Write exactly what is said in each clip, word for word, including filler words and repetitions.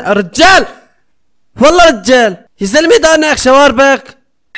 رجال والله رجال يا زلمه دانك شواربك.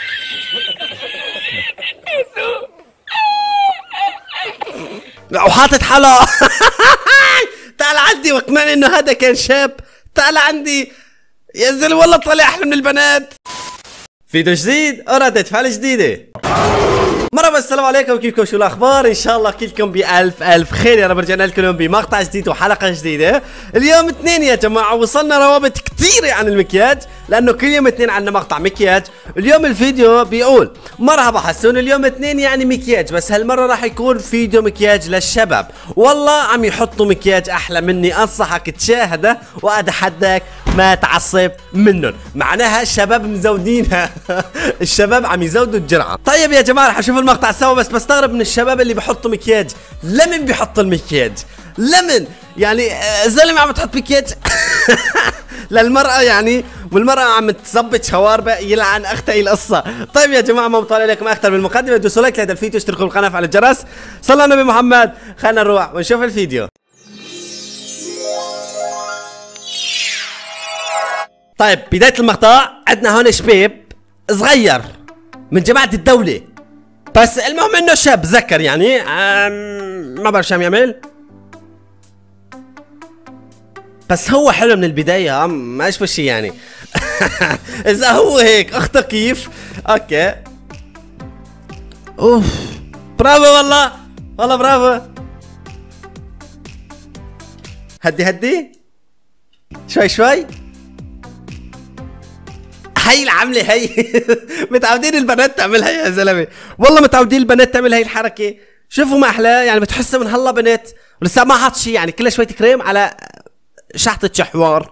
وحاطط حلقة. تعال عندي واقنعني انه هذا كان شاب. تعال عندي يا زلمه والله طلع احلى من البنات. فيديو جديد وردة فعل جديدة. مرحبا السلام عليكم، كيفكم؟ شو الاخبار؟ ان شاء الله كلكم بالف الف خير. يا رب رجعنا لكم اليوم بمقطع جديد وحلقه جديده. اليوم اثنين يا جماعه، وصلنا روابط كثيره عن المكياج لانه كل يوم اثنين عندنا مقطع مكياج. اليوم الفيديو بيقول مرحبا حسون، اليوم اثنين يعني مكياج، بس هالمره راح يكون فيديو مكياج للشباب. والله عم يحطوا مكياج احلى مني، انصحك تشاهده واتحداك ما تعصب منهم، معناها الشباب مزودينها. الشباب عم يزودوا الجرعه. طيب يا جماعه رح نشوف المقطع سوا، بس بستغرب من الشباب اللي بحطوا مكياج. لمن بيحط المكياج؟ لمن؟ يعني زلمه عم تحط مكياج للمرأة يعني، والمرأة عم تظبط شواربها، يلعن اختي القصة. طيب يا جماعة ما بطول عليكم اكثر من المقدمة، دوسوا لايك لهذا الفيديو، اشتركوا بالقناة وفعلوا الجرس. صلى على النبي محمد. خلينا نروح ونشوف الفيديو. طيب بداية المقطع عندنا هون شباب صغير من جماعة الدولة، بس المهم انه شاب ذكر يعني ما بعرف شو عم يعمل، بس هو حلو من البداية، ما اشوف شي يعني. اذا هو هيك اخته كيف؟ اوكي اوف برافو والله، والله برافو. هدي هدي شوي شوي. هي العملة هي. متعودين البنات تعملها يا زلمة، والله متعودين البنات تعمل هي الحركة. شوفوا ما احلى يعني، بتحسها من هلا بنت ولسه ما حط شي يعني، كلها شوية كريم على شحطة شحوار.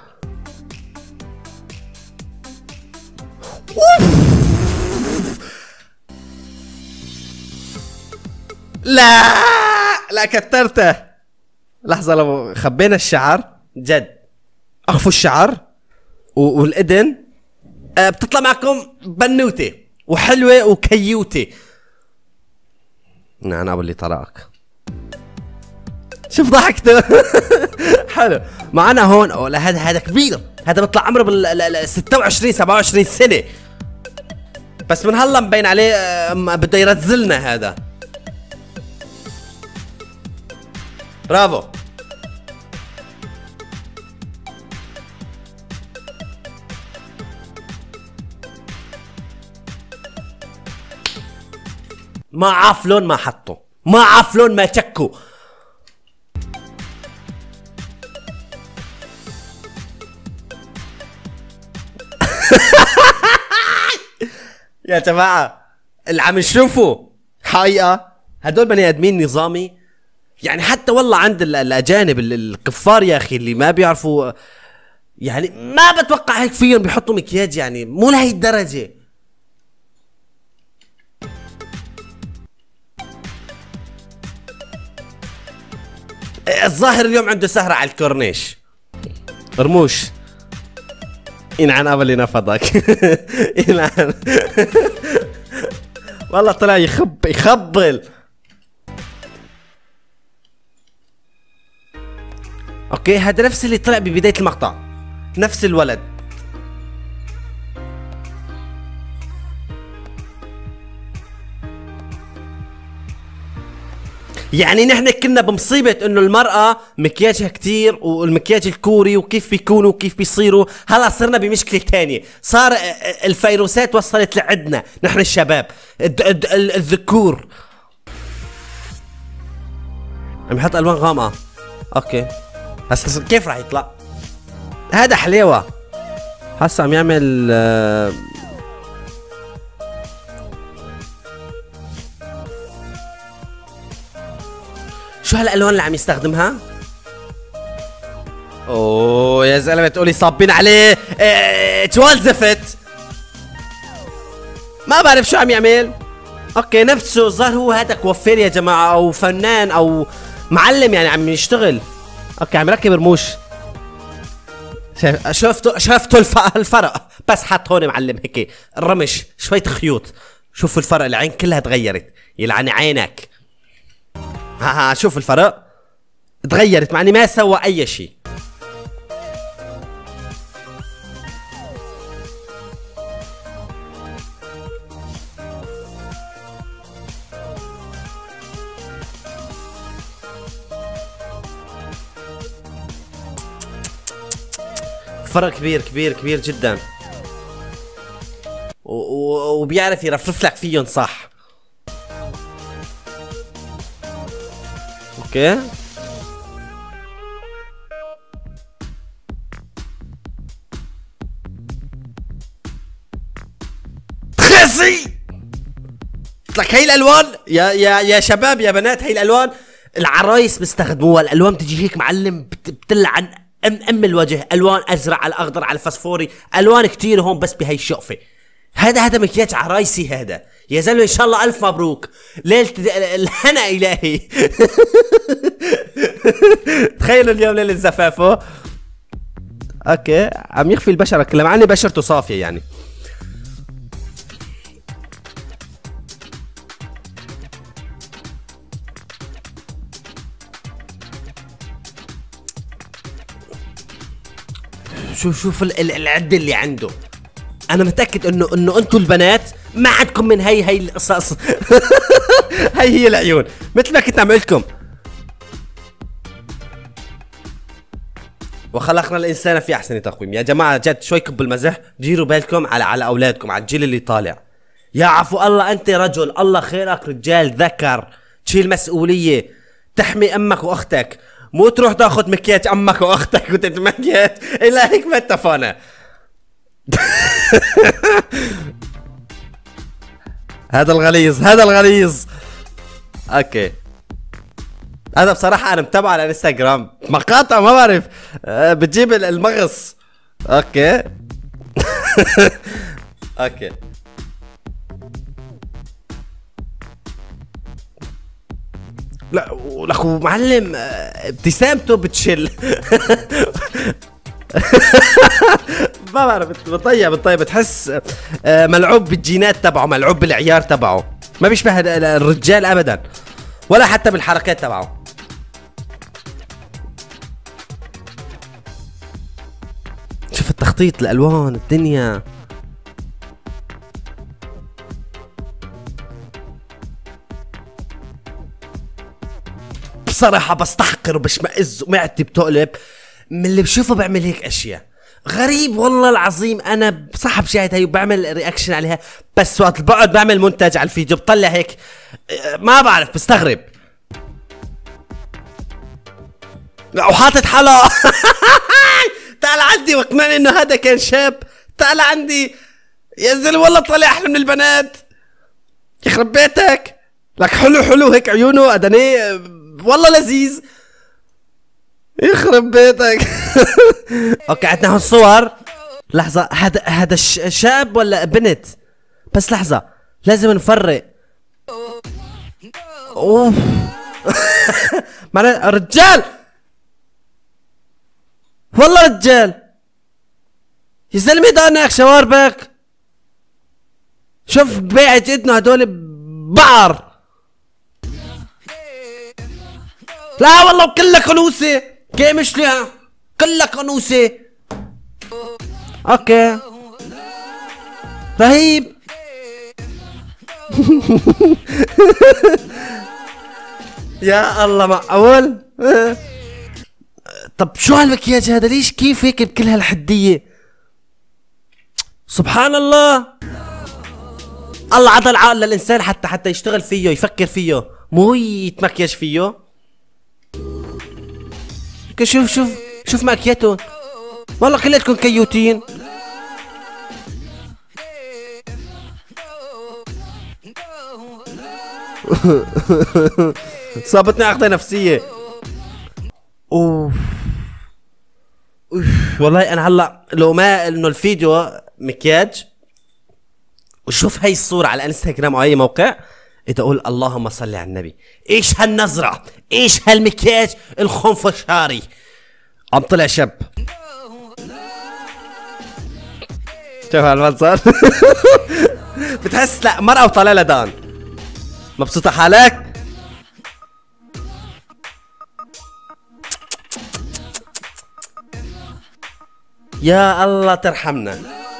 لا لا كترته. لحظة لو خبينا الشعر جد، اخفوا الشعر والاذن أه بتطلع معكم بنوتة وحلوة وكيوتة. نعم ابو اللي طلعك. شوف ضحكته. حلو معنا هون. أو لا هذا هذا كبير، هذا بيطلع عمره بال ستة وعشرين سبعة وعشرين سنة، بس من هلا مبين عليه أه بده يرزلنا هذا. برافو. ما عاف لون ما حطوا، ما عاف لون ما تكوا. يا جماعة اللي عم نشوفه حقيقة هدول بني ادمين نظامي يعني، حتى والله عند الاجانب الكفار يا اخي اللي ما بيعرفوا يعني، ما بتوقع هيك فيهم بيحطوا مكياج يعني، مو لهي الدرجة. الظاهر اليوم عنده سهرة على الكورنيش. رموش ينعن ابو اللي نفضك. ينعن. والله طلع يخب يخبل. اوكي هذا نفس اللي طلع ببداية المقطع، نفس الولد. يعني نحن كنا بمصيبة انه المرأة مكياجها كتير والمكياج الكوري وكيف بيكونوا وكيف بيصيروا، هلا صرنا بمشكلة تانية، صار الفيروسات وصلت لعدنا نحن الشباب الذكور. عم يحط الوان غامقة. اوكي هسا كيف راح يطلع؟ هذا حليوة. هسا عم يعمل آه شو هالالوان اللي عم يستخدمها؟ اوه يا زلمه تقولي صابين عليه اه توالزفت. ما بعرف شو عم يعمل. اوكي نفسه الظاهر هو هذا كوافير يا جماعه او فنان او معلم يعني، عم يشتغل. اوكي عم يركب رموش. شفتوا شفتوا الفرق، بس حط هون معلم هيك الرمش شويه خيوط. شوفوا الفرق، العين كلها تغيرت، يلعن عينك. ها ها شوف الفرق تغيرت، مع اني ما سوى اي شيء. فرق كبير كبير كبير جدا، وبيعرف يرفرف لك فيهم صح. اوكي تخيسي لك هي الالوان يا يا يا شباب يا بنات، هي الالوان العرايس بيستخدموها، الالوان بتجي هيك معلم بتلعن ام ام الوجه، الوان ازرق على الاخضر على الفسفوري، الوان كتير هون بس بهي الشقفه. هذا هذا مكياج عرايسي هذا يا زلمه، ان شاء الله الف مبروك ليله الهنا الهي. تخيلوا اليوم ليله زفافه. اوكي عم يخفي البشره كلها مع اني بشرته صافيه يعني. شوف شوف العده اللي عنده، انا متاكد انه انه انتم البنات ما عندكم من هي هي القصص. هي هي العيون مثل ما كنت عم لكم. وخلقنا الانسان في احسن تقويم. يا جماعه جد شوي كب المزح، ديروا بالكم على على اولادكم، على الجيل اللي طالع. يا عفو الله انت رجل، الله خيرك رجال ذكر، تشيل مسؤوليه، تحمي امك واختك، مو تروح تاخذ مكياج امك واختك وتتمكياج. الا هيك ما اتفقنا. هذا الغليظ هذا الغليظ. اوكي هذا بصراحة انا متابعه على الانستغرام، مقاطع ما بعرف أه بتجيب المغص. اوكي. اوكي لا لك معلم ابتسامته بتشل. ما بعرف بتطيب بتطيب بتحس ملعوب بالجينات تبعه، ملعوب بالعيار تبعه، ما بيشبه الرجال ابدا ولا حتى بالحركات تبعه. شوف التخطيط، الالوان، الدنيا. بصراحة بستحقر وبشمئز ومعدتي بتقلب من اللي بشوفه بعمل هيك اشياء. غريب والله العظيم، انا بصحب شاهد هي وبعمل رياكشن عليها، بس وقت بقعد بعمل مونتاج على الفيديو بطلع هيك ما بعرف، بستغرب. وحاطط حلقة. تعال عندي واقنعني انه هذا كان شاب. تعال عندي يا زلمة والله طلع احلى من البنات. يخرب بيتك لك، حلو حلو هيك عيونه ادنيه والله لذيذ. يخرب بيتك. اوكي عندنا هون صور. لحظة، هذا هذا شاب ولا بنت؟ بس لحظة لازم نفرق. اوف. معنا رجال والله رجال يا زلمة، دانك شواربك. شوف بيعة ايدنا هدول بعر. لا والله كلها قنوسة، كيف مش لها كلها قنوسة. اوكي رهيب. يا الله معقول. طب شو هالمكياج هذا؟ ليش كيف هيك بكل هالحدية؟ سبحان الله. الله عطى العقل للإنسان حتى حتى يشتغل فيه يفكر فيه، مو يتمكيج فيه. شوف شوف شوف ماكياتهم والله كلياتكم كيوتين. صابتني عقدة نفسية. اوف اوف والله انا هلا لو ما انه الفيديو مكياج وشوف هاي الصورة على الانستغرام او اي موقع، اذا اقول اللهم صل على النبي، ايش هالنظرة، ايش هالمكياج الخنفشاري. عم طلع شاب. شوف هالمنظر. بتحس لا مرأة وطالع لها دان. مبسوطة حالك؟ يا الله ترحمنا.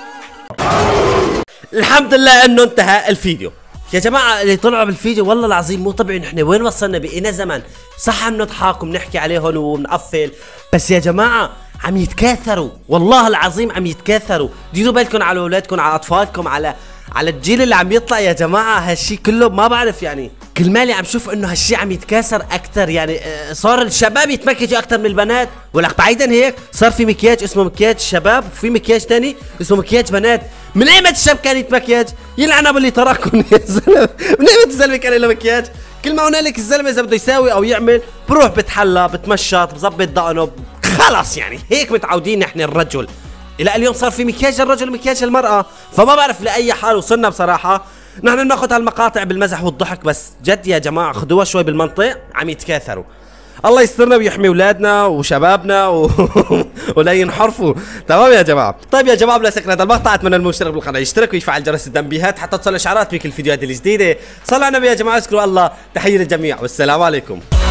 الحمد لله انه انتهى الفيديو. يا جماعة اللي طلعوا بالفيديو والله العظيم مو طبيعي. نحن وين وصلنا؟ بقينا زمن صح عم نضحك وبنحكي عليهم ونقفل، بس يا جماعة عم يتكاثروا، والله العظيم عم يتكاثروا. ديروا بالكم على اولادكم، على اطفالكم، على على الجيل اللي عم يطلع يا جماعه. هالشي كله ما بعرف يعني، كل مالي عم شوف انه هالشي عم يتكاثر اكثر. يعني صار الشباب يتمكجوا اكثر من البنات، ولك بعيدا هيك صار في مكياج اسمه مكياج شباب، وفي مكياج ثاني اسمه مكياج بنات. من ايمت الشاب كان يتمكياج؟ يلعن ابو اللي ترككم يا زلمه. من ايمت الزلمه كان له مكياج؟ كل ما هنالك الزلمه اذا بده يساوي او يعمل بروح بتحلى بتمشط بظبط دقنه خلص. يعني هيك متعودين نحن الرجل. الى اليوم صار في مكياج الرجل ومكياج المراه، فما بعرف لاي حال وصلنا بصراحه. نحن بناخذ هالمقاطع بالمزح والضحك، بس جد يا جماعه خذوها شوي بالمنطق، عم يتكاثروا. الله يسترنا ويحمي اولادنا وشبابنا و... ولا ينحرفوا. تمام يا جماعه. طيب يا جماعه، بلا سكر هذا المقطع اتمنى المشترك بالقناه يشترك ويفعل جرس التنبيهات حتى تصل اشعارات بكل الفيديوهات الجديده. صلوا على النبي يا جماعه، اذكروا الله. تحيه للجميع والسلام عليكم.